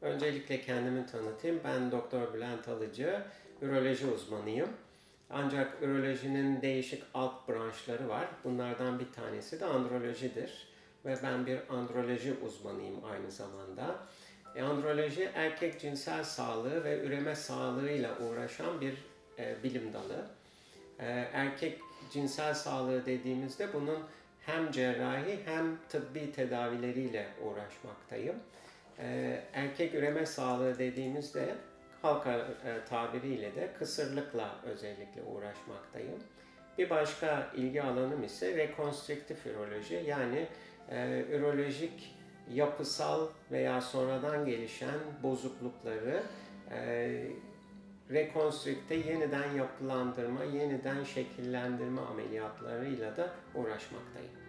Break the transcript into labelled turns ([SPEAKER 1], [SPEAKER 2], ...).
[SPEAKER 1] Öncelikle kendimi tanıtayım. Ben Doktor Bülent Alıcı, üroloji uzmanıyım. Ancak ürolojinin değişik alt branşları var. Bunlardan bir tanesi de androlojidir. Ve ben bir androloji uzmanıyım aynı zamanda. Androloji, erkek cinsel sağlığı ve üreme sağlığıyla uğraşan bir bilim dalı. Erkek cinsel sağlığı dediğimizde bunun hem cerrahi hem tıbbi tedavileriyle uğraşmaktayım. Erkek üreme sağlığı dediğimizde halk tabiriyle de kısırlıkla özellikle uğraşmaktayım. Bir başka ilgi alanım ise rekonstrüktif üroloji, yani ürolojik yapısal veya sonradan gelişen bozuklukları rekonstrükte yeniden yapılandırma, yeniden şekillendirme ameliyatlarıyla da uğraşmaktayım.